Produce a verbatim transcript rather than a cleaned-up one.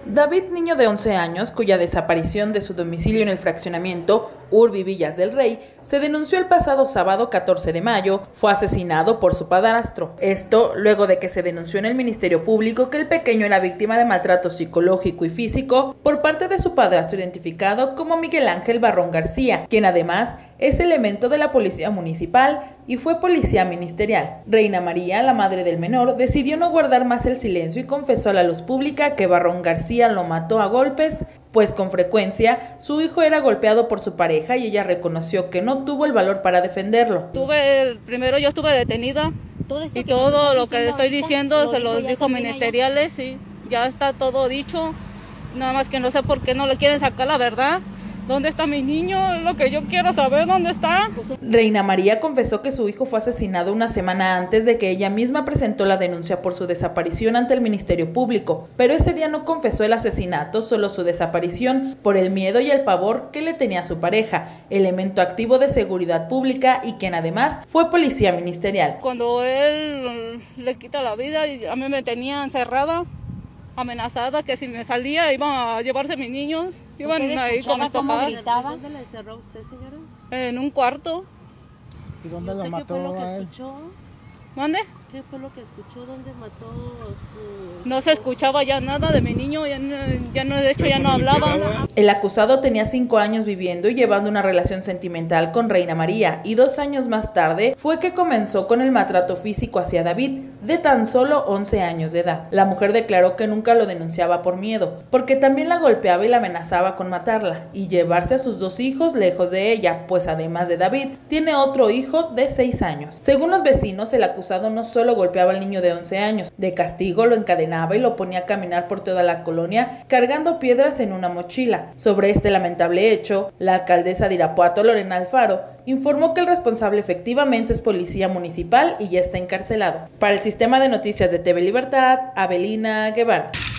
David, niño de once años, cuya desaparición de su domicilio en el fraccionamiento Urbi Villas del Rey se denunció el pasado sábado catorce de mayo, fue asesinado por su padrastro. Esto luego de que se denunció en el Ministerio Público que el pequeño era víctima de maltrato psicológico y físico por parte de su padrastro identificado como Miguel Ángel Barrón García, quien además es elemento de la Policía Municipal y fue policía ministerial. Reina María, la madre del menor, decidió no guardar más el silencio y confesó a la luz pública que Barrón García lo mató a golpes, pues con frecuencia su hijo era golpeado por su pareja y ella reconoció que no tuvo el valor para defenderlo. Tuve, primero yo estuve detenida todo y todo lo que estoy diciendo lo se los dijo ministeriales y ya está todo dicho, nada más que no sé por qué no le quieren sacar la verdad. ¿Dónde está mi niño? Lo que yo quiero saber, ¿dónde está? Reina María confesó que su hijo fue asesinado una semana antes de que ella misma presentó la denuncia por su desaparición ante el Ministerio Público, pero ese día no confesó el asesinato, solo su desaparición, por el miedo y el pavor que le tenía a su pareja, elemento activo de seguridad pública y quien además fue policía ministerial. Cuando él le quita la vida, y a mí me tenía encerrada, amenazada, que si me salía iban a llevarse a mis niños, iban ahí con mis papás. ¿Dónde le encerró usted, señora? En un cuarto. ¿Y dónde lo mató? ¿Qué fue lo que escuchó? ¿Mande? ¿Qué fue lo que escuchó? ¿Dónde mató su...? No se escuchaba ya nada de mi niño, ya no, ya no, de hecho ya no hablaba. El acusado tenía cinco años viviendo y llevando una relación sentimental con Reina María y dos años más tarde fue que comenzó con el maltrato físico hacia David, de tan solo once años de edad. La mujer declaró que nunca lo denunciaba por miedo, porque también la golpeaba y la amenazaba con matarla y llevarse a sus dos hijos lejos de ella, pues además de David, tiene otro hijo de seis años. Según los vecinos, el acusado no solo golpeaba al niño de once años, de castigo lo encadenaba y lo ponía a caminar por toda la colonia cargando piedras en una mochila. Sobre este lamentable hecho, la alcaldesa de Irapuato, Lorena Alfaro, informó que el responsable efectivamente es policía municipal y ya está encarcelado. Para el Sistema de Noticias de T V Libertad, Abelina Guevara.